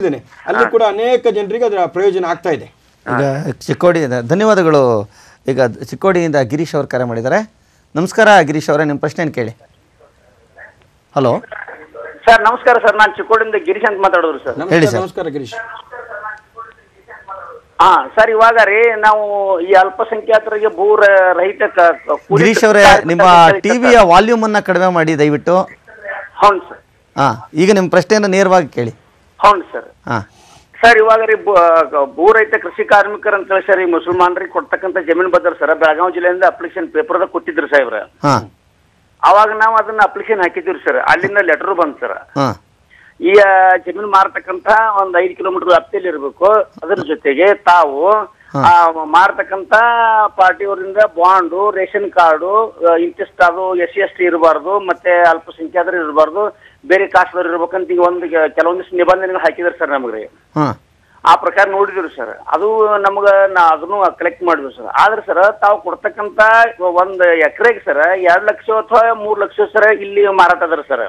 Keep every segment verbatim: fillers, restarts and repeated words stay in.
ಅಲ್ಲಿ ಕೂಡ ಅನೇಕ ಜನರಿಗೆ ಅದರ ಪ್ರಯೋಜನ ಆಗ್ತಾ ಇದೆ. ಈಗ ಚಿಕ್ಕೋಡಿ ಧನ್ಯವಾದಗಳು. ಈಗ ಚಿಕ್ಕೋಡಿಯಿಂದ ಗಿರೀಶ್ ಅವರು ಕರೆ ಮಾಡಿದ್ದಾರೆ. ನಮಸ್ಕಾರ ಗಿರೀಶ್ ಅವರೇ, ನಿಮ್ಮ ಪ್ರಶ್ನೆ ಕೇಳಿ. ಹಲೋ ಸರ್, ನಮಸ್ಕಾರ ಸರ್. ನಾನು ಚಿಕ್ಕೋಡಿಯಿಂದ ಗಿರೀಶ್ ಅಂತ ಮಾತಾಡೋದು ಸರ್. ಹೇಳಿ ಸರ್. ನಮಸ್ಕಾರ ಗಿರೀಶ್. ಹಾ ಸರ್, ಇವಾಗ ರೀ ನಾವು ಈ ಅಲ್ಪಸಂಖ್ಯಾತರಿಗೆ ಭೂ ರಹಿತ ಗಿರೀಶ್ ಅವರೇ, ನಿಮ್ಮ ಟಿವಿಯ ವಾಲ್ಯೂಮ್ ಅನ್ನ ಕಡಿಮೆ ಮಾಡಿ ದಯವಿಟ್ಟು. ಹೌದು ಸರ್. ಹಾ, ಈಗ ನಿಮ್ಮ ಪ್ರಶ್ನೆಯನ್ನು ನೇರವಾಗಿ ಕೇಳಿ. ಹೌದು ಸರ್. ಹಾ ಸರ್, ಇವಾಗ ರೀ ಭೂ ರಹಿತ ಕೃಷಿ ಕಾರ್ಮಿಕರು ಅಂತ ಹೇಳಿ ಸರ್, ಈ ಮುಸಲ್ಮಾನರಿಗೆ ಕೊಡ್ತಕ್ಕಂಥ ಜಮೀನು ಬದಲು ಸರ್ ಬೆಳಗಾವಿ ಜಿಲ್ಲೆಯಿಂದ ಅಪ್ಲಿಕೇಶನ್ ಪೇಪರ್ದಾಗ ಕೊಟ್ಟಿದ್ರು ಸಾಹೇಬ್ರ. ಹಾ ಅವಾಗ ನಾವು ಅದನ್ನ ಅಪ್ಲಿಕೇಶನ್ ಹಾಕಿದ್ವಿ ಸರ್. ಅಲ್ಲಿಂದ ಲೆಟರ್ ಬಂತು ಸರ್. ಹಾ ಈ ಜಮೀನು ಮಾರತಕ್ಕಂತ ಒಂದ್ ಐದು ಕಿಲೋಮೀಟರ್ ವ್ಯಾಪ್ತಿಯಲ್ಲಿ ಇರಬೇಕು. ಅದರ ಜೊತೆಗೆ ತಾವು ಮಾರತಕ್ಕಂತ ಪಾರ್ಟಿಯವರಿಂದ ಬಾಂಡು, ರೇಷನ್ ಕಾರ್ಡು, ಇಂತಿಷ್ಟ ಅದು ಎಸ್ ಸಿ ಎಸ್ ಟಿ ಇರಬಾರ್ದು, ಮತ್ತೆ ಅಲ್ಪಸಂಖ್ಯಾತರು ಇರಬಾರ್ದು, ಬೇರೆ ಕಾಸ್ಟ್ದವ್ರು ಇರ್ಬೇಕಂತ ಈಗ ಒಂದು ಕೆಲವೊಂದಿಷ್ಟು ನಿಬಂಧನೆಗಳು ಹಾಕಿದಾರೆ ಸರ್ ನಮ್ಗೆ. ಆ ಪ್ರಕಾರ ನೋಡಿದ್ರು ಸರ್. ಅದು ನಮ್ಗ ನಾ ಅದನ್ನು ಕಲೆಕ್ಟ್ ಮಾಡಿದ್ವಿ ಸರ್. ಆದ್ರೆ ಸರ್, ತಾವು ಕೊಡ್ತಕ್ಕಂತ ಒಂದ್ ಎಕರೆಗೆ ಸರ್ ಎರಡ್ ಲಕ್ಷ ಅಥವಾ ಮೂರ್ ಲಕ್ಷ ಸರ್ ಇಲ್ಲಿ ಮಾರಾಟ ಅದ್ರ ಸರ್.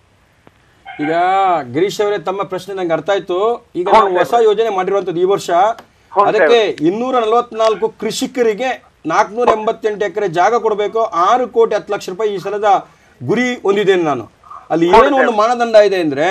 ಈಗ ಗಿರೀಶ್ ಅವರೇ, ತಮ್ಮ ಪ್ರಶ್ನೆ ನಂಗೆ ಅರ್ಥ ಆಯ್ತು. ಈಗ ನಾವು ಹೊಸ ಯೋಜನೆ ಮಾಡಿರುವಂತದ್ದು ಈ ವರ್ಷ. ಅದಕ್ಕೆ ಇನ್ನೂರ ನಲವತ್ನಾಲ್ಕು ಕೃಷಿಕರಿಗೆ ನಾಲ್ಕನೂರ ಎಂಬತ್ತೆಂಟು ಎಕರೆ ಜಾಗ ಕೊಡಬೇಕು. ಆರು ಕೋಟಿ ಹತ್ತು ಲಕ್ಷ ರೂಪಾಯಿ ಈ ಸಲದ ಗುರಿ ಹೊಂದಿದ್ದೇನೆ ನಾನು. ಅಲ್ಲಿ ಏನು ಒಂದು ಮಾನದಂಡ ಇದೆ ಅಂದ್ರೆ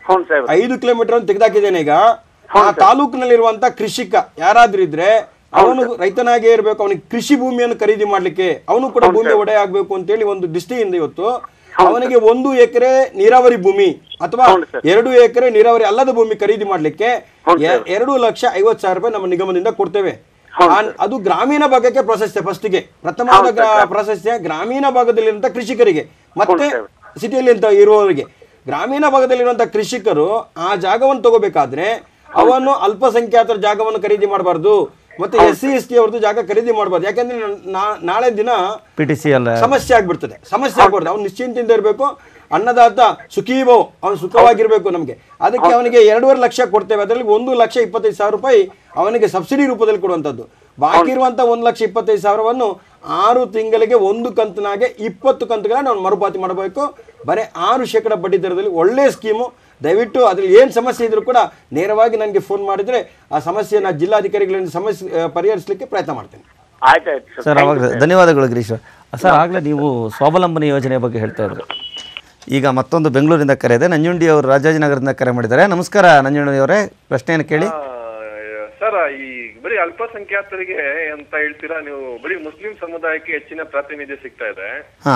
ಐದು ಕಿಲೋಮೀಟರ್ ಅಂತ ತೆಗೆದಾಕಿದ್ದೇನೆ. ಈಗ ಆ ತಾಲೂಕಿನಲ್ಲಿರುವಂತ ಕೃಷಿಕ ಯಾರಾದ್ರೂ ಇದ್ರೆ ಅವನು ರೈತನಾಗೇ ಇರಬೇಕು. ಅವನಿಗೆ ಕೃಷಿ ಭೂಮಿಯನ್ನು ಖರೀದಿ ಮಾಡ್ಲಿಕ್ಕೆ ಅವನು ಕೂಡ ಭೂಮಿ ಒಡೆಯ ಆಗ್ಬೇಕು ಅಂತೇಳಿ ಒಂದು ದೃಷ್ಟಿಯಿಂದ ಇವತ್ತು ಅವನಿಗೆ ಒಂದು ಎಕರೆ ನೀರಾವರಿ ಭೂಮಿ ಅಥವಾ ಎರಡು ಎಕರೆ ನೀರಾವರಿ ಅಲ್ಲದ ಭೂಮಿ ಖರೀದಿ ಮಾಡ್ಲಿಕ್ಕೆ ಎರಡು ಲಕ್ಷ ಐವತ್ತು ಸಾವಿರ ರೂಪಾಯಿ ನಮ್ಮ ನಿಗಮದಿಂದ ಕೊಡ್ತೇವೆ. ಅದು ಗ್ರಾಮೀಣ ಭಾಗಕ್ಕೆ ಪ್ರಾಶಸ್ತ್ಯ. ಫಸ್ಟ್ಗೆ ಪ್ರಥಮವಾದ ಪ್ರಾಶಸ್ತ್ಯ ಗ್ರಾಮೀಣ ಭಾಗದಲ್ಲಿರುವಂತಹ ಕೃಷಿಕರಿಗೆ, ಮತ್ತೆ ಸಿಟಿಯಲ್ಲಿ ಅಂತ ಇರುವವರಿಗೆ. ಗ್ರಾಮೀಣ ಭಾಗದಲ್ಲಿರುವಂತಹ ಕೃಷಿಕರು ಆ ಜಾಗವನ್ನು ತಗೋಬೇಕಾದ್ರೆ ಅವನು ಅಲ್ಪಸಂಖ್ಯಾತರ ಜಾಗವನ್ನು ಖರೀದಿ ಮಾಡಬಾರ್ದು, ಮತ್ತೆ ಎಸ್ ಸಿ ಎಸ್ ಟಿ ಅವ್ರದ್ದು ಜಾಗ ಖರೀದಿ ಮಾಡಬಾರ್ದು. ಯಾಕಂದ್ರೆ ನಾಳೆ ದಿನ ಸಮಸ್ಯೆ ಆಗ್ಬಿಡ್ತದೆ. ಸಮಸ್ಯೆ ಆಗ್ಬಾರ್ದು. ಅವ್ನು ನಿಶ್ಚಿಂತೆಯಿಂದ ಇರಬೇಕು. ಅನ್ನದಾತ ಸುಖೀಭೋ, ಅವನು ಸುಖವಾಗಿರ್ಬೇಕು. ನಮ್ಗೆ ಅದಕ್ಕೆ ಅವನಿಗೆ ಎರಡೂವರೆ ಲಕ್ಷ ಕೊಡ್ತೇವೆ. ಅದರಲ್ಲಿ ಒಂದು ಲಕ್ಷ ಇಪ್ಪತ್ತೈದು ಸಾವಿರ ರೂಪಾಯಿ ಅವನಿಗೆ ಸಬ್ಸಿಡಿ ರೂಪದಲ್ಲಿ ಕೊಡುವಂತದ್ದು. ಬಾಕಿ ಇರುವಂತ ಒಂದು ಲಕ್ಷ ಇಪ್ಪತ್ತೈದು ಸಾವಿರವನ್ನು ಆರು ತಿಂಗಳಿಗೆ ಒಂದು ಕಂತಿನಾಗೆ ಇಪ್ಪತ್ತು ಕಂತುಗಳನ್ನ ನಾವು ಮರುಪಾವತಿ ಮಾಡಬೇಕು. ಬರೀ ಆರು ಶೇಕಡ ಬಡ್ಡಿ ದರದಲ್ಲಿ ಒಳ್ಳೆ ಸ್ಕೀಮು. ದಯವಿಟ್ಟು ಅದ್ರಲ್ಲಿ ಏನು ಸಮಸ್ಯೆ ಇದ್ರೂ ಕೂಡ ನೇರವಾಗಿ ನನಗೆ ಫೋನ್ ಮಾಡಿದ್ರೆ ಆ ಸಮಸ್ಯೆನ ಜಿಲ್ಲಾಧಿಕಾರಿಗಳಿಂದ ಸಮಸ್ಯೆ ಪರಿಹರಿಸಲಿಕ್ಕೆ ಪ್ರಯತ್ನ ಮಾಡ್ತೇನೆ. ಆಯ್ತಾಯ್ತು ಸರ್. ಅವಾಗ ಧನ್ಯವಾದಗಳು ಗಿರೀಶ್ ಸರ್. ಆಗಲೇ ನೀವು ಸ್ವಾವಲಂಬನೆ ಯೋಜನೆ ಬಗ್ಗೆ ಹೇಳ್ತಾ ಇದ್ರು. ಈಗ ಮತ್ತೊಂದು ಬೆಂಗಳೂರಿಂದ ಕರೆ ಇದೆ. ನಂಜುಂಡಿ ಅವರು ರಾಜಾಜಿನಗರದಿಂದ ಕರೆ ಮಾಡಿದ್ದಾರೆ. ನಮಸ್ಕಾರ ನಂಜುಂಡಿ ಅವರೇ, ಪ್ರಶ್ನೆಯನ್ನು ಕೇಳಿ. ಸರ್, ಈ ಬರೀ ಅಲ್ಪಸಂಖ್ಯಾತರಿಗೆ ಅಂತ ಹೇಳ್ತೀರಾ ನೀವು? ಬರೀ ಮುಸ್ಲಿಂ ಸಮುದಾಯಕ್ಕೆ ಹೆಚ್ಚಿನ ಪ್ರಾತಿನಿಧ್ಯ ಸಿಗ್ತಾ ಇದೆ.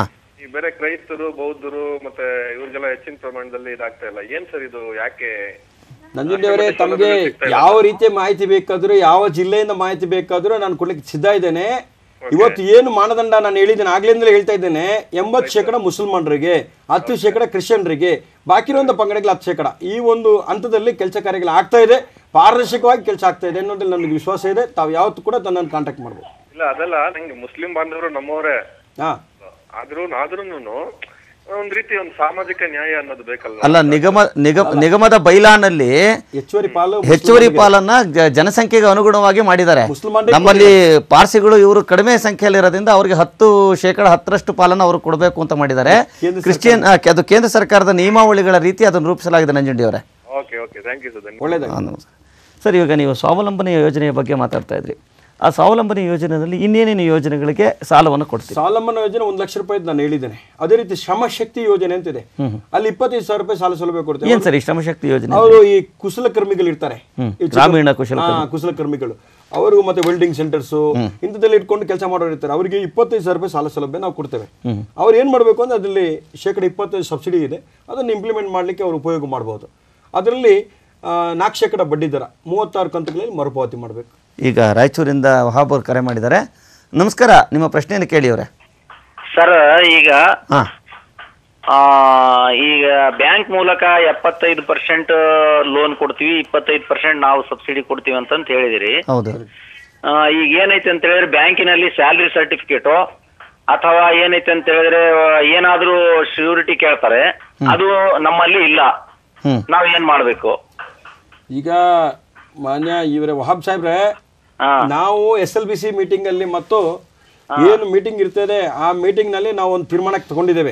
ಈ ಬೇರೆ ಕ್ರೈಸ್ತರು, ಬೌದ್ಧರು ಮತ್ತೆ ಇವ್ರಿಗೆಲ್ಲ ಹೆಚ್ಚಿನ ಪ್ರಮಾಣದಲ್ಲಿ ಇದಾಗ್ತಾ ಇಲ್ಲ. ಏನ್ ಸರ್ ಇದು? ಯಾಕೆ? ನಂಜುಂಡಿ ಅವರೇ, ತಮಗೆ ಯಾವ ರೀತಿಯ ಮಾಹಿತಿ ಬೇಕಾದ್ರೂ, ಯಾವ ಜಿಲ್ಲೆಯಿಂದ ಮಾಹಿತಿ ಬೇಕಾದ್ರೂ ನಾನು ಕೊಡ್ಲಿಕ್ಕೆ ಸಿದ್ಧ ಇದ್ದೇನೆ. ಇವತ್ತು ಏನು ಮಾನದಂಡ ನಾನು ಹೇಳಿದ್ದೇನೆ, ಆಗ್ಲಿಂದಲೇ ಹೇಳ್ತಾ ಇದ್ದೇನೆ. ಎಂಬತ್ತು ಶೇಕಡ ಮುಸಲ್ಮಾನರಿಗೆ, ಹತ್ತು ಶೇಕಡ ಕ್ರಿಶ್ಚಿಯನ್ರಿಗೆ, ಬಾಕಿ ಇರುವಂತ ಪಂಗಡಗಳು ಹತ್ತು ಶೇಕಡ. ಈ ಒಂದು ಹಂತದಲ್ಲಿ ಕೆಲಸ ಕಾರ್ಯಗಳು ಆಗ್ತಾ ಇದೆ. ಪಾರದರ್ಶಕವಾಗಿ ಕೆಲಸ ಆಗ್ತಾ ಇದೆ ಅನ್ನೋದ್ರಲ್ಲಿ ನನಗೆ ವಿಶ್ವಾಸ ಇದೆ. ತಾವು ಯಾವತ್ತು ಕೂಡ ತನ್ನನ್ನು ಕಾಂಟ್ಯಾಕ್ಟ್ ಮಾಡ್ಬೋದು. ಇಲ್ಲ, ಅದಲ್ಲ, ನಂಗೆ ಮುಸ್ಲಿಂ ಬಾಂಧವರು ನಮ್ಮವರೇ. ಹಾ ಆದ್ರೂ ಆದ್ರೂನು ಒಂದ್ ರೀತಿ ಒಂದು ಸಾಮಾಜಿಕ ನ್ಯಾಯ ಅನ್ನೋದು ಬೇಕಲ್ಲ. ಅಲ್ಲ, ನಿಗಮ ನಿಗಮ ನಿಗಮದ ಬೈಲಾನಲ್ಲಿ ಹೆಚ್ಚುವರಿ ಪಾಲು ಹೆಚ್ಚುವರಿ ಪಾಲನ್ನ ಜನಸಂಖ್ಯೆಗೆ ಅನುಗುಣವಾಗಿ ಮಾಡಿದ್ದಾರೆ. ನಮ್ಮಲ್ಲಿ ಪಾರ್ಸಿಗಳು ಇವರು ಕಡಿಮೆ ಸಂಖ್ಯೆಯಲ್ಲಿ ಇರೋದ್ರಿಂದ ಅವ್ರಿಗೆ ಹತ್ತು ಶೇಕಡ ಹತ್ತರಷ್ಟು ಪಾಲನ್ನ ಅವರು ಕೊಡಬೇಕು ಅಂತ ಮಾಡಿದ್ದಾರೆ. ಕ್ರಿಶ್ಚಿಯನ್ ಅದು ಕೇಂದ್ರ ಸರ್ಕಾರದ ನಿಯಮಾವಳಿಗಳ ರೀತಿ ಅದನ್ನು ರೂಪಿಸಲಾಗಿದೆ. ನಂಜುಂಡಿ ಅವರೇ, ಸರ್, ಇವಾಗ ನೀವು ಸ್ವಾವಲಂಬನೆ ಯೋಜನೆಯ ಬಗ್ಗೆ ಮಾತಾಡ್ತಾ ಇದ್ರಿ. ಆ ಸ್ವಾವಲಂಬನೆ ಯೋಜನೆಯಲ್ಲಿ ಇನ್ನೇನೇನು ಯೋಜನೆಗಳಿಗೆ ಸಾಲವನ್ನು ಕೊಡ್ತೀವಿ? ಸ್ವಾವಲಂಬನ ಯೋಜನೆ ಒಂದು ಲಕ್ಷ ರೂಪಾಯಿ ನಾನು ಹೇಳಿದ್ದೇನೆ. ಅದೇ ರೀತಿ ಶ್ರಮಶಕ್ತಿ ಯೋಜನೆ ಅಂತಿದೆ. ಅಲ್ಲಿ ಇಪ್ಪತ್ತೈದು ಸಾವಿರ ರೂಪಾಯಿ ಸಾಲ ಸೌಲಭ್ಯ ಕೊಡ್ತೇವೆ. ಏನ್ ಸರ್ ಈ ಶ್ರಮಶಕ್ತಿ ಯೋಜನೆ? ಅವರು ಈ ಕುಶಲಕರ್ಮಿಗಳು ಇರ್ತಾರೆ, ಗ್ರಾಮೀಣ ಕುಶಲ ಕುಶಲಕರ್ಮಿಗಳು, ಅವರು ಮತ್ತೆ ವೆಲ್ಡಿಂಗ್ ಸೆಂಟರ್ಸ್ ಇಂಥದ್ದಲ್ಲಿ ಇಟ್ಕೊಂಡು ಕೆಲಸ ಮಾಡೋರು ಇರ್ತಾರೆ. ಅವರಿಗೆ ಇಪ್ಪತ್ತೈದು ಸಾವಿರ ರೂಪಾಯಿ ಸಾಲ ಸೌಲಭ್ಯ ನಾವು ಕೊಡ್ತೇವೆ. ಅವ್ರು ಏನ್ ಮಾಡ್ಬೇಕು ಅಂದ್ರೆ ಅದರಲ್ಲಿ ಶೇಕಡ ಇಪ್ಪತ್ತೈದು ಸಬ್ಸಿಡಿ ಇದೆ. ಅದನ್ನು ಇಂಪ್ಲಿಮೆಂಟ್ ಮಾಡ್ಲಿಕ್ಕೆ ಅವರು ಉಪಯೋಗ ಮಾಡಬಹುದು. ಅದರಲ್ಲಿ ನಾಲ್ಕು ಶೇಕಡ ಬಡ್ಡಿ ದರ, ಮೂವತ್ತಾರು ಕಂತುಗಳಲ್ಲಿ ಮರುಪಾವತಿ ಮಾಡಬೇಕು. ಈಗ ರಾಯಚೂರಿಂದ ವಹಾಬ್ ಅವರು ಕರೆ ಮಾಡಿದ್ದಾರೆ. ನಮಸ್ಕಾರ, ನಿಮ್ಮ ಪ್ರಶ್ನೆಯನ್ನು ಕೇಳಿ ಅವರೇ. ಸರ್, ಈಗ ಈಗ ಬ್ಯಾಂಕ್ ಮೂಲಕ ಎಪ್ಪತ್ತೈದು ಪರ್ಸೆಂಟ್ ಲೋನ್ ಕೊಡ್ತೀವಿ, ಇಪ್ಪತ್ತೈದು ಪರ್ಸೆಂಟ್ ನಾವು ಸಬ್ಸಿಡಿ ಕೊಡ್ತೀವಿ ಅಂತ ಹೇಳಿದಿರಿ. ಹೌದು. ಈಗ ಏನೈತೆ ಅಂತ ಹೇಳಿದ್ರೆ ಬ್ಯಾಂಕಿನಲ್ಲಿ ಸ್ಯಾಲರಿ ಸರ್ಟಿಫಿಕೇಟು ಅಥವಾ ಏನೈತೆ ಅಂತ ಹೇಳಿದ್ರೆ ಏನಾದ್ರೂ ಶ್ಯೂರಿಟಿ ಕೇಳ್ತಾರೆ, ಅದು ನಮ್ಮಲ್ಲಿ ಇಲ್ಲ. ನಾವ್ ಏನ್ ಮಾಡ್ಬೇಕು? ಈಗ ಮಾನ್ಯ ಇವರೇ ವಹಾಬ್ ಸಾಹೇಬ್ರೆ, ನಾವು S L B C meeting ಅಲ್ಲಿ ಮತ್ತು ಏನು ಮೀಟಿಂಗ್ ಇರ್ತದೆ ಆ ಮೀಟಿಂಗ್ ನಲ್ಲಿ ನಾವು ಒಂದು ತೀರ್ಮಾನಕ್ಕೆ ತಗೊಂಡಿದ್ದೇವೆ.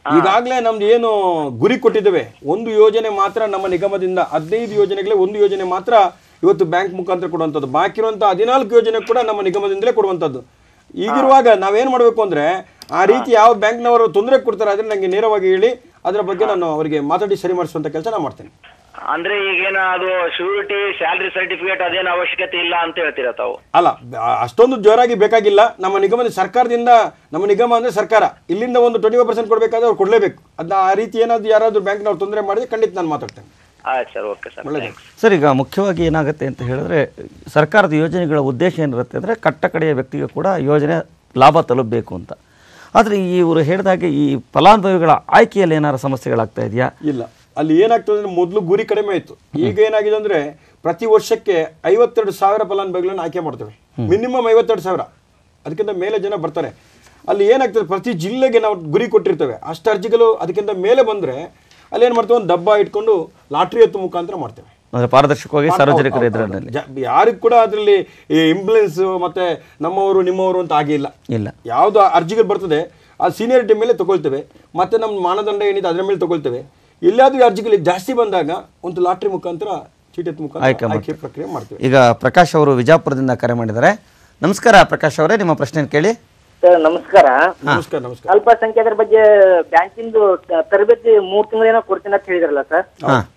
ಈಗಾಗಲೇ ನಮ್ದು ಏನು ಗುರಿ ಕೊಟ್ಟಿದ್ದೇವೆ, ಒಂದು ಯೋಜನೆ ಮಾತ್ರ ನಮ್ಮ ನಿಗಮದಿಂದ ಹದಿನೈದು ಯೋಜನೆಗಳೇ ಒಂದು ಯೋಜನೆ ಮಾತ್ರ ಇವತ್ತು ಬ್ಯಾಂಕ್ ಮುಖಾಂತರ ಕೊಡುವಂಥದ್ದು. ಬಾಕಿ ಇರುವಂಥ ಹದಿನಾಲ್ಕು ಯೋಜನೆ ಕೂಡ ನಮ್ಮ ನಿಗಮದಿಂದಲೇ ಕೊಡುವಂಥದ್ದು. ಈಗಿರುವಾಗ ನಾವೇನು ಮಾಡಬೇಕು ಅಂದರೆ, ಆ ರೀತಿ ಯಾವ ಬ್ಯಾಂಕ್ನವರು ತೊಂದರೆ ಕೊಡ್ತಾರೆ ಅದನ್ನು ನನಗೆ ನೇರವಾಗಿ ಹೇಳಿ ಅದರ ಬಗ್ಗೆ ನಾನು ಅವರಿಗೆ ಮಾತಾಡಿ ಸರಿ ಮಾಡಿಸುವಂಥ ಕೆಲಸ ನಾನು ಮಾಡ್ತೇನೆ. ಅಂದ್ರೆ ಈಗೇನ ಅದು ಶ್ಯೂರಿಟಿ ಸ್ಯಾಲರಿ ಸರ್ಟಿಫಿಕೇಟ್ ಅದೇನು ಅವಶ್ಯಕತೆ ಇಲ್ಲ ಅಂತ ಹೇಳ್ತೀರಾ ತಾವು? ಅಲ್ಲ, ಅಷ್ಟೊಂದು ಜೋರಾಗಿ ಬೇಕಾಗಿಲ್ಲ. ನಮ್ಮ ನಿಗಮದ ಸರ್ಕಾರದಿಂದ, ನಮ್ಮ ನಿಗಮ ಅಂದರೆ ಸರ್ಕಾರ, ಇಲ್ಲಿಂದ ಒಂದು ಟ್ವೆಂಟಿ ಫೈವ್ ಪರ್ಸೆಂಟ್ ಕೊಡಬೇಕಾದ್ರೆ ಅವ್ರು ಕೊಡಲೇಬೇಕು. ಅದನ್ನ ಆ ರೀತಿ ಏನಾದ್ರು ಯಾರಾದರೂ ಬ್ಯಾಂಕ್ನವ್ರು ತೊಂದರೆ ಮಾಡಿದ್ರೆ ಖಂಡಿತ ನಾನು ಮಾತಾಡ್ತೇನೆ. ಆಯ್ತು ಸರ್, ಓಕೆ ಸರ್. ಸರ್, ಈಗ ಮುಖ್ಯವಾಗಿ ಏನಾಗುತ್ತೆ ಅಂತ ಹೇಳಿದ್ರೆ, ಸರ್ಕಾರದ ಯೋಜನೆಗಳ ಉದ್ದೇಶ ಏನಿರುತ್ತೆ ಅಂದರೆ ಕಟ್ಟ ಕಡೆಯ ವ್ಯಕ್ತಿಗೆ ಕೂಡ ಯೋಜನೆ ಲಾಭ ತಲುಪಬೇಕು ಅಂತ. ಆದರೆ ಇವರು ಹೇಳಿದಾಗೆ ಈ ಫಲಾನುಭವಿಗಳ ಆಯ್ಕೆಯಲ್ಲಿ ಏನಾದ್ರು ಸಮಸ್ಯೆಗಳಾಗ್ತಾ ಇದೆಯಾ? ಇಲ್ಲ, ಅಲ್ಲಿ ಏನಾಗ್ತದೆ ಅಂದರೆ ಮೊದಲು ಗುರಿ ಕಡಿಮೆ ಇತ್ತು. ಈಗ ಏನಾಗಿದೆ ಅಂದರೆ ಪ್ರತಿ ವರ್ಷಕ್ಕೆ ಐವತ್ತೆರಡು ಸಾವಿರ ಫಲಾನುಭವಿಗಳನ್ನು ಆಯ್ಕೆ ಮಾಡ್ತೇವೆ. ಮಿನಿಮಮ್ ಐವತ್ತೆರಡು ಸಾವಿರ, ಅದಕ್ಕಿಂತ ಮೇಲೆ ಜನ ಬರ್ತಾರೆ. ಅಲ್ಲಿ ಏನಾಗ್ತದೆ, ಪ್ರತಿ ಜಿಲ್ಲೆಗೆ ನಾವು ಗುರಿ ಕೊಟ್ಟಿರ್ತೇವೆ. ಅಷ್ಟು ಅರ್ಜಿಗಳು ಅದಕ್ಕಿಂತ ಮೇಲೆ ಬಂದರೆ ಅಲ್ಲಿ ಏನು ಮಾಡ್ತೇವೆ, ಒಂದು ಡಬ್ಬ ಇಟ್ಕೊಂಡು ಲಾಟ್ರಿ ಎತ್ತು ಮುಖಾಂತರ ಮಾಡ್ತೇವೆ. ಅಂದರೆ ಪಾರದರ್ಶಕವಾಗಿ ಸಾರ್ವಜನಿಕರ ಇದರಲ್ಲಿ ಯಾರಿಗೂ ಕೂಡ ಅದರಲ್ಲಿ ಇಂಪ್ಲುಯೆನ್ಸ್ ಮತ್ತೆ ನಮ್ಮವರು ನಿಮ್ಮವರು ಅಂತ ಆಗಿಲ್ಲ. ಇಲ್ಲ, ಯಾವುದು ಅರ್ಜಿಗಳು ಬರ್ತದೆ ಆ ಸೀನಿಯರಿಟಿ ಮೇಲೆ ತಗೊಳ್ತೇವೆ, ಮತ್ತೆ ನಮ್ಮ ಮಾನದಂಡ ಏನಿದೆ ಅದರ ಮೇಲೆ ತಗೊಳ್ತೇವೆ. ಎಲ್ಲಾದ್ರೂ ಅರ್ಜಿಗಳು ಜಾಸ್ತಿ ಬಂದಾಗ ಒಂದು ಲಾಟ್ರಿ ಮುಖಾಂತರ ಚೀಟಿ ಮುಖಾಂತರ ಆಯ್ಕೆ ಪ್ರಕ್ರಿಯೆ ಮಾಡ್ತೇವೆ. ಈಗ ಪ್ರಕಾಶ್ ಅವರು ವಿಜಯಪುರದಿಂದ ಕರೆ ಮಾಡಿದ್ದಾರೆ. ನಮಸ್ಕಾರ ಪ್ರಕಾಶ್ ಅವರೇ, ನಿಮ್ಮ ಪ್ರಶ್ನೆ ಕೇಳಿ. ಸರ್ ನಮಸ್ಕಾರ. ನಮಸ್ಕಾರ. ನಮಸ್ಕಾರ. ಅಲ್ಪಸಂಖ್ಯಾತರ ಬಗ್ಗೆ ಬ್ಯಾಂಕಿಂದು ತರಬೇತಿ ಮೂರ್ ತಿಂಗಳೇನೋ ಕೊಡ್ತೀನಿ ಅಂತ ಹೇಳಿದ್ರಲ್ಲ ಸರ್,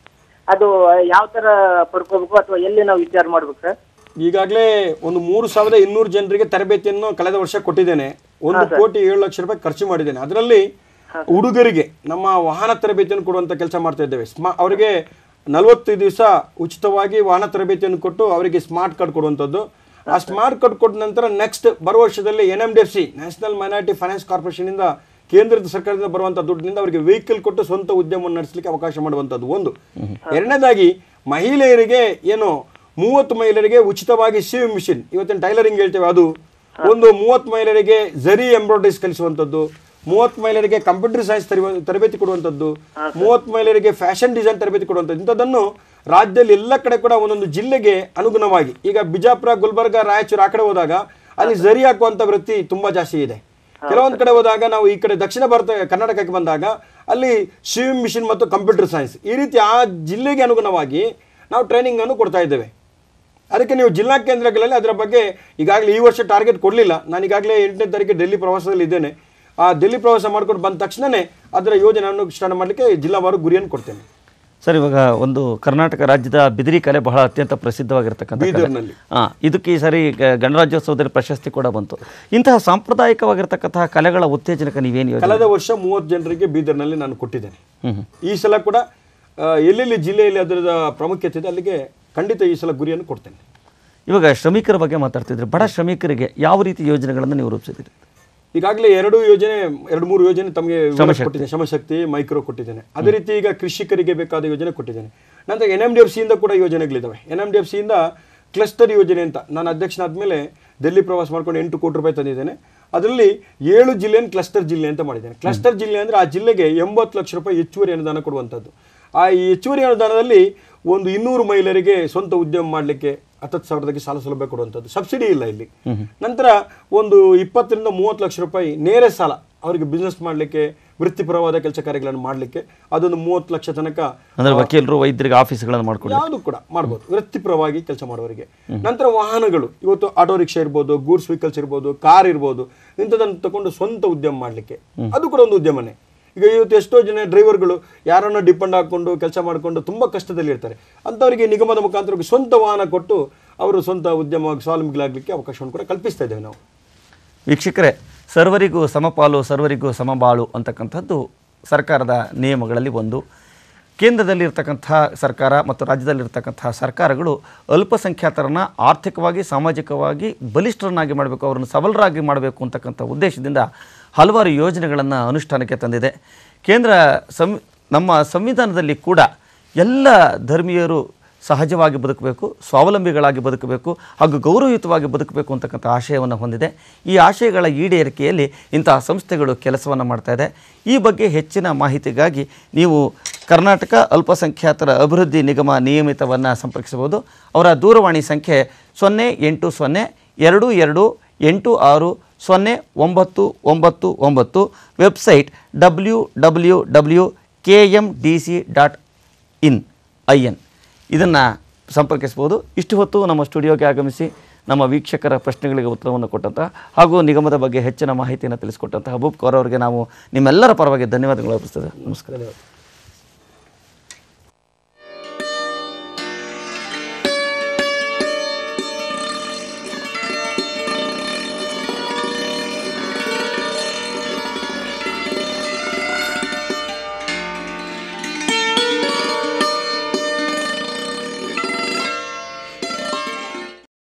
ಅದು ಯಾವ ತರ ಪಡ್ಕೋಬೇಕು ಅಥವಾ ಎಲ್ಲಿ ನಾವು ವಿಚಾರ ಮಾಡ್ಬೇಕು ಸರ್? ಈಗಾಗಲೇ ಒಂದು ಮೂರು ಸಾವಿರದ ಇನ್ನೂರು ಜನರಿಗೆ ತರಬೇತಿಯನ್ನು ಕಳೆದ ವರ್ಷ ಕೊಟ್ಟಿದ್ದೇನೆ. ಒಂದು ಕೋಟಿ ಏಳು ಲಕ್ಷ ರೂಪಾಯಿ ಖರ್ಚು ಮಾಡಿದ್ದೇನೆ. ಅದರಲ್ಲಿ ಹುಡುಗರಿಗೆ ನಮ್ಮ ವಾಹನ ತರಬೇತಿಯನ್ನು ಕೊಡುವಂತ ಕೆಲಸ ಮಾಡ್ತಾ ಇದ್ದೇವೆ. ಸ್ಮಾ ಅವರಿಗೆ ನಲವತ್ತು ದಿವಸ ಉಚಿತವಾಗಿ ವಾಹನ ತರಬೇತಿಯನ್ನು ಕೊಟ್ಟು ಅವರಿಗೆ ಸ್ಮಾರ್ಟ್ ಕಾರ್ಡ್ ಕೊಡುವಂಥದ್ದು. ಆ ಸ್ಮಾರ್ಟ್ ಕಾರ್ಡ್ ಕೊಟ್ಟ ನಂತರ ನೆಕ್ಸ್ಟ್ ಬರುವ ವರ್ಷದಲ್ಲಿ N M D F C national minority finance corporation ಇಂದ ಕೇಂದ್ರದ ಸರ್ಕಾರದಿಂದ ಬರುವಂಥ ದುಡ್ಡಿನಿಂದ ಅವರಿಗೆ ವೆಹಿಕಲ್ ಕೊಟ್ಟು ಸ್ವಂತ ಉದ್ಯಮವನ್ನು ನಡೆಸಲಿಕ್ಕೆ ಅವಕಾಶ ಮಾಡುವಂಥದ್ದು ಒಂದು. ಎರಡನೇದಾಗಿ ಮಹಿಳೆಯರಿಗೆ ಏನು ಮೂವತ್ತು ಮಹಿಳೆಯರಿಗೆ ಉಚಿತವಾಗಿ ಸಿವಿಂಗ್ ಮಿಷಿನ್, ಇವತ್ತಿನ ಟೈಲರಿಂಗ್ ಹೇಳ್ತೇವೆ ಅದು ಒಂದು, ಮೂವತ್ತು ಮಹಿಳೆಯರಿಗೆ ಝರಿ ಎಂಬ್ರಾಯ್ಡರೀಸ್ ಕಲಿಸುವಂಥದ್ದು, ಮೂವತ್ತು ಮಹಿಳೆಯರಿಗೆ ಕಂಪ್ಯೂಟರ್ ಸೈನ್ಸ್ ತರಬೇತಿ ಕೊಡುವಂಥದ್ದು, ಮೂವತ್ತು ಮಹಿಳೆಯರಿಗೆ ಫ್ಯಾಷನ್ ಡಿಸೈನ್ ತರಬೇತಿ ಕೊಡುವಂಥದ್ದು. ಇಂಥದ್ದನ್ನು ರಾಜ್ಯದಲ್ಲಿ ಎಲ್ಲ ಕಡೆ ಕೂಡ ಒಂದೊಂದು ಜಿಲ್ಲೆಗೆ ಅನುಗುಣವಾಗಿ, ಈಗ ಬಿಜಾಪುರ, ಗುಲ್ಬರ್ಗ, ರಾಯಚೂರು ಆ ಕಡೆ ಹೋದಾಗ ಅಲ್ಲಿ ಝರಿ ಹಾಕುವಂಥ ವೃತ್ತಿ ತುಂಬಾ ಜಾಸ್ತಿ ಇದೆ. ಕೆಲವೊಂದು ಕಡೆ ಹೋದಾಗ ನಾವು ಈ ಕಡೆ ದಕ್ಷಿಣ ಭಾರತ ಕರ್ನಾಟಕಕ್ಕೆ ಬಂದಾಗ ಅಲ್ಲಿ ಸಿವಿಂಗ್ ಮಿಷಿನ್ ಮತ್ತು ಕಂಪ್ಯೂಟರ್ ಸೈನ್ಸ್, ಈ ರೀತಿ ಆ ಜಿಲ್ಲೆಗೆ ಅನುಗುಣವಾಗಿ ನಾವು ಟ್ರೈನಿಂಗ್ ಅನ್ನು ಕೊಡ್ತಾ ಇದ್ದೇವೆ. ಅದಕ್ಕೆ ನೀವು ಜಿಲ್ಲಾ ಕೇಂದ್ರಗಳಲ್ಲಿ ಅದರ ಬಗ್ಗೆ ಈಗಾಗಲೇ ಈ ವರ್ಷ ಟಾರ್ಗೆಟ್ ಕೊಡಲಿಲ್ಲ. ನಾನು ಈಗಾಗಲೇ ಎಂಟನೇ ತಾರೀಕು ಡೆಲ್ಲಿ ಪ್ರವಾಸದಲ್ಲಿ ಇದ್ದೇನೆ. ಆ ಡೆಲ್ಲಿ ಪ್ರವಾಸ ಮಾಡ್ಕೊಂಡು ಬಂದ ತಕ್ಷಣವೇ ಅದರ ಯೋಜನೆಯನ್ನು ಸ್ಟಾರ್ಟ್ ಮಾಡಲಿಕ್ಕೆ ಜಿಲ್ಲಾವಾರು ಗುರಿಯನ್ನು ಕೊಡ್ತೇನೆ. ಸರ್, ಇವಾಗ ಒಂದು ಕರ್ನಾಟಕ ರಾಜ್ಯದ ಬಿದಿರಿ ಕಲೆ ಬಹಳ ಅತ್ಯಂತ ಪ್ರಸಿದ್ಧವಾಗಿರ್ತಕ್ಕಂಥ ಬೀದರ್ನಲ್ಲಿ ಹಾಂ ಇದಕ್ಕೆ ಈ ಸಾರಿ ಗಣರಾಜ್ಯೋತ್ಸವದಲ್ಲಿ ಪ್ರಶಸ್ತಿ ಕೂಡ ಬಂತು. ಇಂತಹ ಸಾಂಪ್ರದಾಯಿಕವಾಗಿರ್ತಕ್ಕಂತಹ ಕಲೆಗಳ ಉತ್ತೇಜನಕ್ಕೆ ನೀವೇನು ಯೋಜನೆ? ಕಳೆದ ವರ್ಷ ಮೂವತ್ತು ಜನರಿಗೆ ಬೀದರ್ನಲ್ಲಿ ನಾನು ಕೊಟ್ಟಿದ್ದೇನೆ. ಈ ಸಲ ಕೂಡ ಎಲ್ಲೆಲ್ಲಿ ಜಿಲ್ಲೆಯಲ್ಲಿ ಅದರ ಪ್ರಾಮುಖ್ಯತೆ ಇದೆ ಅಲ್ಲಿಗೆ ಖಂಡಿತ ಈ ಸಲ ಗುರಿಯನ್ನು ಕೊಡ್ತೇನೆ. ಇವಾಗ ಶ್ರಮಿಕರ ಬಗ್ಗೆ ಮಾತಾಡ್ತಿದ್ರೆ, ಬಡ ಶ್ರಮಿಕರಿಗೆ ಯಾವ ರೀತಿ ಯೋಜನೆಗಳನ್ನು ನೀವು ರೂಪಿಸಿದ್ದೀರಿ? ಈಗಾಗಲೇ ಎರಡು ಯೋಜನೆ ಎರಡು ಮೂರು ಯೋಜನೆ ತಮಗೆ ಕೊಟ್ಟಿದ್ದೇನೆ. ಶ್ರಮಶಕ್ತಿ, ಮೈಕ್ರೋ ಕೊಟ್ಟಿದ್ದೇನೆ. ಅದೇ ರೀತಿ ಈಗ ಕೃಷಿಕರಿಗೆ ಬೇಕಾದ ಯೋಜನೆ ಕೊಟ್ಟಿದ್ದೇನೆ. ನಂತರ ಎನ್ ಎಂ ಡಿ ಎಫ್ ಸಿಯಿಂದ ಕೂಡ ಯೋಜನೆಗಳಿದ್ದಾವೆ. ಎನ್ ಎಂ ಡಿ ಎಫ್ ಸಿಯಿಂದ ಕ್ಲಸ್ಟರ್ ಯೋಜನೆ ಅಂತ ನಾನು ಅಧ್ಯಕ್ಷನಾದ ಮೇಲೆ ಡೆಲ್ಲಿ ಪ್ರವಾಸ ಮಾಡ್ಕೊಂಡು ಎಂಟು ಕೋಟಿ ರೂಪಾಯಿ ತಂದಿದ್ದೇನೆ. ಅದರಲ್ಲಿ ಏಳು ಜಿಲ್ಲೆಯನ್ನು ಕ್ಲಸ್ಟರ್ ಜಿಲ್ಲೆ ಅಂತ ಮಾಡಿದ್ದೇನೆ. ಕ್ಲಸ್ಟರ್ ಜಿಲ್ಲೆ ಅಂದರೆ ಆ ಜಿಲ್ಲೆಗೆ ಎಂಬತ್ತು ಲಕ್ಷ ರೂಪಾಯಿ ಹೆಚ್ಚುವರಿ ಅನುದಾನ ಕೊಡುವಂಥದ್ದು. ಆ ಈ ಹೆಚ್ಚುವರಿ ಅನುದಾನದಲ್ಲಿ ಒಂದು ಇನ್ನೂರು ಮಹಿಳೆಯರಿಗೆ ಸ್ವಂತ ಉದ್ಯಮ ಮಾಡಲಿಕ್ಕೆ ಹತ್ತತ್ತು ಸಾವಿರದಾಗಿ ಸಾಲ ಸೌಲಭ್ಯ ಕೊಡುವಂಥದ್ದು, ಸಬ್ಸಿಡಿ ಇಲ್ಲ ಇಲ್ಲಿ. ನಂತರ ಒಂದು ಇಪ್ಪತ್ತರಿಂದ ಮೂವತ್ತು ಲಕ್ಷ ರೂಪಾಯಿ ನೇರ ಸಾಲ ಅವರಿಗೆ ಬಿಸ್ನೆಸ್ ಮಾಡಲಿಕ್ಕೆ, ವೃತ್ತಿಪರವಾದ ಕೆಲಸ ಕಾರ್ಯಗಳನ್ನು ಮಾಡಲಿಕ್ಕೆ, ಅದೊಂದು ಮೂವತ್ತು ಲಕ್ಷ ತನಕ ಅಂದರೆ ವಕೀಲರು, ವೈದ್ಯರಿಗೆ ಆಫೀಸ್ಗಳನ್ನು ಮಾಡ್ಕೊಂಡು ಯಾವುದು ಕೂಡ ಮಾಡ್ಬೋದು ವೃತ್ತಿಪರವಾಗಿ ಕೆಲಸ ಮಾಡುವವರಿಗೆ. ನಂತರ ವಾಹನಗಳು, ಇವತ್ತು ಆಟೋ ರಿಕ್ಷಾ ಇರ್ಬೋದು, ಗೂಡ್ಸ್ ವೆಹಿಕಲ್ಸ್ ಇರ್ಬೋದು, ಕಾರ್ ಇರ್ಬೋದು, ಇಂಥದನ್ನು ತಗೊಂಡು ಸ್ವಂತ ಉದ್ಯಮ ಮಾಡಲಿಕ್ಕೆ ಅದು ಕೂಡ ಒಂದು ಉದ್ಯಮನೇ. ಈಗ ಇವತ್ತು ಎಷ್ಟೋ ಜನ ಡ್ರೈವರ್ಗಳು ಯಾರನ್ನು ಡಿಪೆಂಡ್ ಹಾಕೊಂಡು ಕೆಲಸ ಮಾಡಿಕೊಂಡು ತುಂಬ ಕಷ್ಟದಲ್ಲಿ ಇರ್ತಾರೆ. ಅಂಥವರಿಗೆ ನಿಗಮದ ಮುಖಾಂತರ ಸ್ವಂತ ವಾಹನ ಕೊಟ್ಟು ಅವರು ಸ್ವಂತ ಉದ್ಯಮವಾಗಿ ಸ್ವಾವಲಂಬಿಗಳಾಗಲಿಕ್ಕೆ ಅವಕಾಶವನ್ನು ಕೂಡ ಕಲ್ಪಿಸ್ತಾ ಇದ್ದೇವೆ ನಾವು. ವೀಕ್ಷಕರೇ, ಸರ್ವರಿಗೂ ಸಮಪಾಲು, ಸರ್ವರಿಗೂ ಸಮಬಾಳು ಅಂತಕ್ಕಂಥದ್ದು ಸರ್ಕಾರದ ನಿಯಮಗಳಲ್ಲಿ ಒಂದು. ಕೇಂದ್ರದಲ್ಲಿರ್ತಕ್ಕಂಥ ಸರ್ಕಾರ ಮತ್ತು ರಾಜ್ಯದಲ್ಲಿರ್ತಕ್ಕಂಥ ಸರ್ಕಾರಗಳು ಅಲ್ಪಸಂಖ್ಯಾತರನ್ನು ಆರ್ಥಿಕವಾಗಿ, ಸಾಮಾಜಿಕವಾಗಿ ಬಲಿಷ್ಠರನ್ನಾಗಿ ಮಾಡಬೇಕು, ಅವರನ್ನು ಸಬಲರಾಗಿ ಮಾಡಬೇಕು ಅಂತಕ್ಕಂಥ ಉದ್ದೇಶದಿಂದ ಹಲವಾರು ಯೋಜನೆಗಳನ್ನು ಅನುಷ್ಠಾನಕ್ಕೆ ತಂದಿದೆ. ಕೇಂದ್ರ ಸಂ ನಮ್ಮ ಸಂವಿಧಾನದಲ್ಲಿ ಕೂಡ ಎಲ್ಲ ಧರ್ಮೀಯರು ಸಹಜವಾಗಿ ಬದುಕಬೇಕು, ಸ್ವಾವಲಂಬಿಗಳಾಗಿ ಬದುಕಬೇಕು ಹಾಗೂ ಗೌರವಯುತವಾಗಿ ಬದುಕಬೇಕು ಅಂತಕ್ಕಂಥ ಆಶಯವನ್ನು ಹೊಂದಿದೆ. ಈ ಆಶಯಗಳ ಈಡೇರಿಕೆಯಲ್ಲಿ ಇಂತಹ ಸಂಸ್ಥೆಗಳು ಕೆಲಸವನ್ನು ಮಾಡ್ತಾ ಇದೆ. ಈ ಬಗ್ಗೆ ಹೆಚ್ಚಿನ ಮಾಹಿತಿಗಾಗಿ ನೀವು ಕರ್ನಾಟಕ ಅಲ್ಪಸಂಖ್ಯಾತರ ಅಭಿವೃದ್ಧಿ ನಿಗಮ ನಿಯಮಿತವನ್ನು ಸಂಪರ್ಕಿಸಬಹುದು. ಅವರ ದೂರವಾಣಿ ಸಂಖ್ಯೆ ಸೊನ್ನೆ ಎಂಟು ಸೊನ್ನೆ ಎರಡು ಎರಡು ಎಂಟು ಆರು ಸೊನ್ನೆ ಒಂಬತ್ತು ಒಂಬತ್ತು ಒಂಬತ್ತು. Website W W W K M D C dot in I N ಇದನ್ನು ಸಂಪರ್ಕಿಸ್ಬೋದು. ಇಷ್ಟು ಹೊತ್ತು ನಮ್ಮ ಸ್ಟುಡಿಯೋಗೆ ಆಗಮಿಸಿ ನಮ್ಮ ವೀಕ್ಷಕರ ಪ್ರಶ್ನೆಗಳಿಗೆ ಉತ್ತರವನ್ನು ಕೊಟ್ಟಂತಹ ಹಾಗೂ ನಿಗಮದ ಬಗ್ಗೆ ಹೆಚ್ಚಿನ ಮಾಹಿತಿಯನ್ನು ತಿಳಿಸಿಕೊಟ್ಟಂತಹ ಹಬೂಬ್ ಕೌರ್ ಅವರಿಗೆ ನಾವು ನಿಮ್ಮೆಲ್ಲರ ಪರವಾಗಿ ಧನ್ಯವಾದಗಳು ಅರ್ಪಿಸ್ತೇವೆ. ನಮಸ್ಕಾರ.